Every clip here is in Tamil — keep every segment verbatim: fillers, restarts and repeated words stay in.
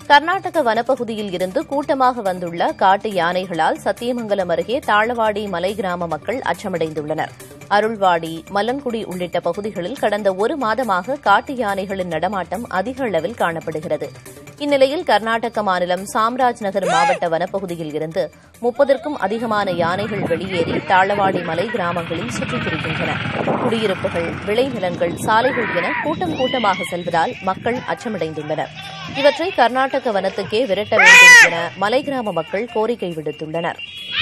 கர்நாடக வனப்பகுதியில் இருந்து கூட்டமாக வந்துள்ள காட்டு யானைகளால் சத்தியமங்கலம் அருகே தாளவாடி மலை கிராம மக்கள் அச்சமடைந்துள்ளனர். அருள்வாடி, மலங்குடி உள்ளிட்ட பகுதிகளில் கடந்த ஒரு மாதமாக காட்டு யானைகளின் நடமாட்டம் அதிக அளவில் காணப்படுகிறது. இந்நிலையில் கர்நாடக மாநிலம் சாம்ராஜ் நகர் மாவட்ட வனப்பகுதியில் இருந்து முப்பதற்கும் அதிகமான யானைகள் வெளியேறி தாளவாடி மலை கிராமங்களில் சுற்றித் திரிகின்றன. குடியிருப்புகள், விளைநிலங்கள், சாலைகள் என கூட்டம் கூட்டமாக செல்வதால் மக்கள் அச்சமடைந்துள்ளனர். இவற்றை கர்நாடக வனத்துக்கே விரட்ட வேண்டும் என மலை கிராம மக்கள் கோரிக்கை விடுத்துள்ளனர்.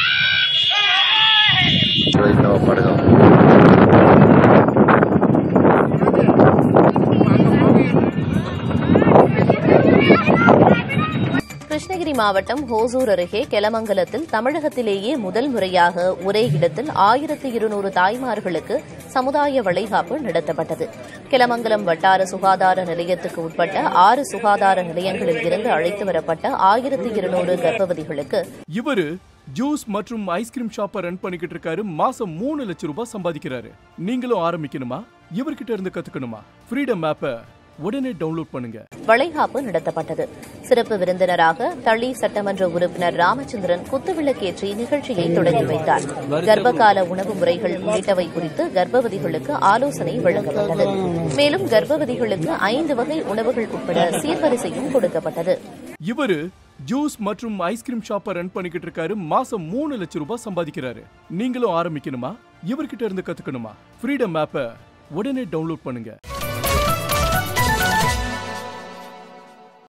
கிருஷ்ணகிரி மாவட்டம் ஹோசூர் அருகே கெலமங்கலத்தில் தமிழகத்திலேயே முதல் முறையாக ஒரே இடத்தில் ஆயிரத்து இருநூறு தாய்மார்களுக்கு சமுதாய வளைகாப்பு நடத்தப்பட்டது. கெலமங்கலம் வட்டார சுகாதார நிலையத்துக்கு உட்பட்ட ஆறு சுகாதார நிலையங்களில் இருந்து அழைத்து வரப்பட்ட ஆயிரத்து இருநூறு கர்ப்பவதிகளுக்கு இவரு ஜூஸ் மற்றும் ஐஸ்கிரீம் ஷாப்பை ரன் பண்ணிக்கிட்டு இருக்காரு. மாசம் மூணு லட்சம் ரூபாய் சம்பாதிக்கிறாரு. நீங்களும் ஆரம்பிக்கணுமா? இவர்கிட்ட இருந்து கத்துக்கணுமா? ஃப்ரீடம் ஆப்பை உடனே டவுன்லோட் பண்ணுங்க. வளைகாப்பு நடத்தப்பட்டது. சிறப்பு விருந்தினராக தளி சட்டமன்ற உறுப்பினர் ராமச்சந்திரன் குத்துவிளக்கேற்றி நிகழ்ச்சியை தொடங்கி வைத்தார். கர்ப்பகால உணவு முறைகள் உள்ளிட்டவை குறித்து கர்ப்பவதிகளுக்கு ஆலோசனை வழங்கப்பட்டது. மேலும் கர்ப்பவதிகளுக்கு ஐந்து வகை உணவுகள் உட்பட சீர்வரிசையும் கொடுக்கப்பட்டது. இவரு ஜூஸ் மற்றும் ஐஸ்கிரீம் ஷாப்பை ரன் பண்ணிக்கிட்டு இருக்காரு. மாசம் மூணு லட்சம் ரூபாய் சம்பாதிக்கிறாரு. நீங்களும் ஆரம்பிக்கணுமா? இவர்கிட்ட இருந்து கத்துக்கணுமா? ஃப்ரீடம் ஆப்பை உடனே டவுன்லோட் பண்ணுங்க.